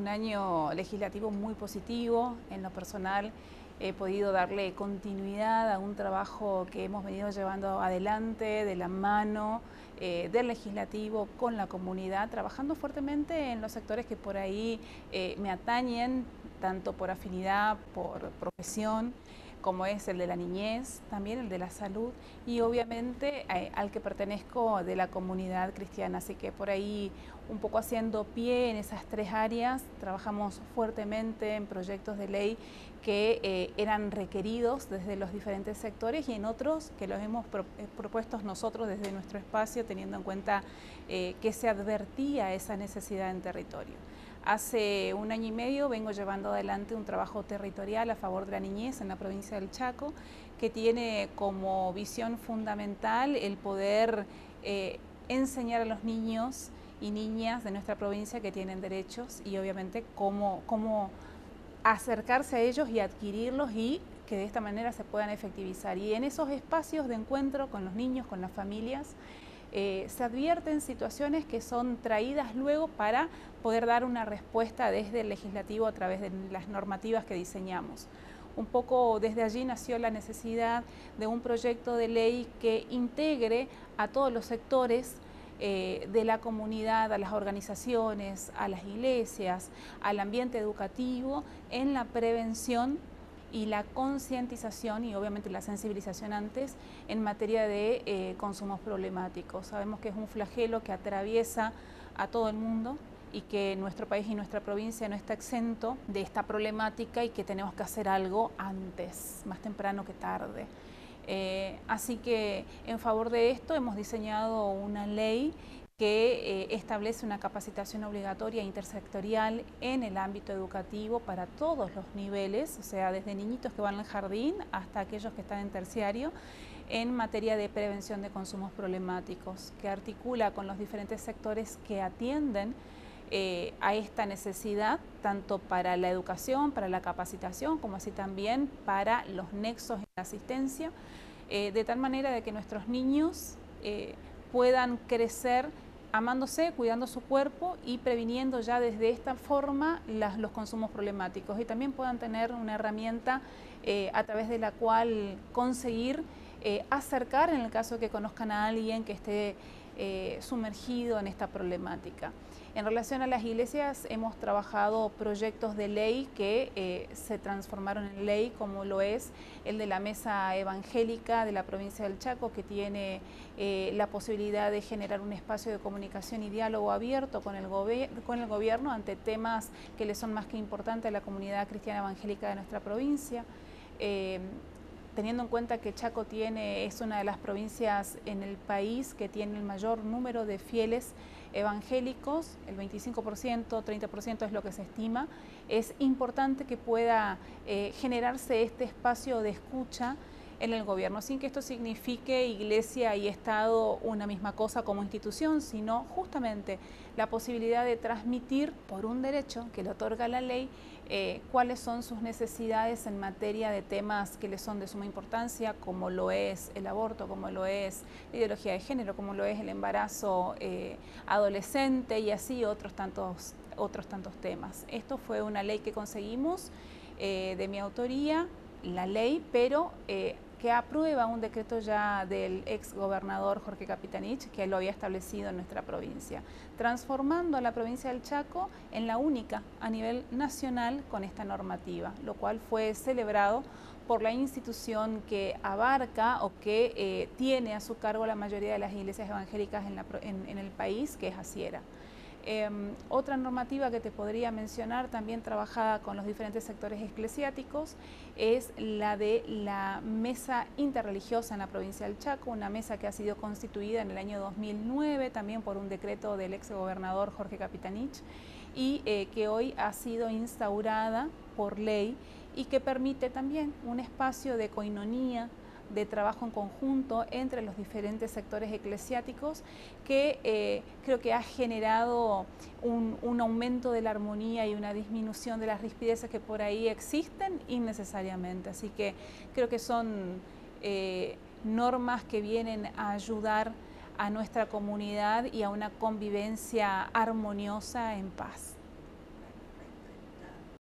un año legislativo muy positivo. En lo personal he podido darle continuidad a un trabajo que hemos venido llevando adelante de la mano del legislativo con la comunidad, trabajando fuertemente en los sectores que por ahí me atañen, tanto por afinidad, por profesión, como es el de la niñez, también el de la salud y obviamente al que pertenezco de la comunidad cristiana. Así que por ahí un poco haciendo pie en esas tres áreas, trabajamos fuertemente en proyectos de ley que eran requeridos desde los diferentes sectores y en otros que los hemos propuesto nosotros desde nuestro espacio, teniendo en cuenta que se advertía esa necesidad en territorio. Hace un año y medio vengo llevando adelante un trabajo territorial a favor de la niñez en la provincia del Chaco, que tiene como visión fundamental el poder enseñar a los niños y niñas de nuestra provincia que tienen derechos y obviamente cómo acercarse a ellos y adquirirlos y que de esta manera se puedan efectivizar. Y en esos espacios de encuentro con los niños, con las familias, se advierten situaciones que son traídas luego para poder dar una respuesta desde el legislativo a través de las normativas que diseñamos. Un poco desde allí nació la necesidad de un proyecto de ley que integre a todos los sectores de la comunidad, a las organizaciones, a las iglesias, al ambiente educativo en la prevención y la concientización y obviamente la sensibilización antes en materia de consumos problemáticos. Sabemos que es un flagelo que atraviesa a todo el mundo y que nuestro país y nuestra provincia no está exento de esta problemática y que tenemos que hacer algo antes, más temprano que tarde. Así que en favor de esto hemos diseñado una ley que establece una capacitación obligatoria intersectorial en el ámbito educativo para todos los niveles, o sea, desde niñitos que van al jardín hasta aquellos que están en terciario, en materia de prevención de consumos problemáticos, que articula con los diferentes sectores que atienden a esta necesidad, tanto para la educación, para la capacitación, como así también para los nexos en la asistencia, de tal manera de que nuestros niños puedan crecer amándose, cuidando su cuerpo y previniendo ya desde esta forma los consumos problemáticos y también puedan tener una herramienta a través de la cual conseguir acercar en el caso de que conozcan a alguien que esté sumergido en esta problemática. En relación a las iglesias hemos trabajado proyectos de ley que se transformaron en ley, como lo es el de la Mesa Evangélica de la provincia del Chaco, que tiene la posibilidad de generar un espacio de comunicación y diálogo abierto con el gobierno ante temas que le son más que importantes a la comunidad cristiana evangélica de nuestra provincia. Teniendo en cuenta que Chaco es una de las provincias en el país que tiene el mayor número de fieles evangélicos, el 25%, 30% es lo que se estima, es importante que pueda generarse este espacio de escucha en el gobierno, sin que esto signifique iglesia y Estado una misma cosa como institución, sino justamente la posibilidad de transmitir por un derecho que le otorga la ley cuáles son sus necesidades en materia de temas que le son de suma importancia, como lo es el aborto, como lo es la ideología de género, como lo es el embarazo adolescente y así otros tantos temas. Esto fue una ley que conseguimos de mi autoría, la ley, pero que aprueba un decreto ya del ex gobernador Jorge Capitanich, que lo había establecido en nuestra provincia, transformando a la provincia del Chaco en la única a nivel nacional con esta normativa, lo cual fue celebrado por la institución que abarca o que tiene a su cargo la mayoría de las iglesias evangélicas en el país, que es ACIERA. Otra normativa que te podría mencionar, también trabajada con los diferentes sectores eclesiásticos, es la de la Mesa Interreligiosa en la provincia del Chaco, una mesa que ha sido constituida en el año 2009, también por un decreto del ex gobernador Jorge Capitanich, y que hoy ha sido instaurada por ley y que permite también un espacio de coinonía, de trabajo en conjunto entre los diferentes sectores eclesiásticos que creo que ha generado un aumento de la armonía y una disminución de las rispideces que por ahí existen innecesariamente. Así que creo que son normas que vienen a ayudar a nuestra comunidad y a una convivencia armoniosa en paz.